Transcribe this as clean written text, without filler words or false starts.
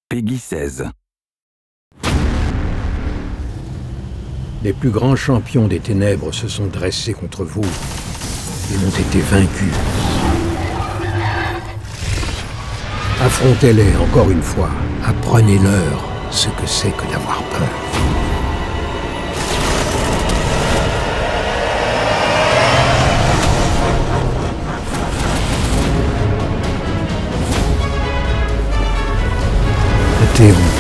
Peggy 16. Les plus grands champions des ténèbres se sont dressés contre vous et ont été vaincus. Affrontez-les encore une fois. Apprenez-leur ce que c'est que d'avoir peur. Le Théon.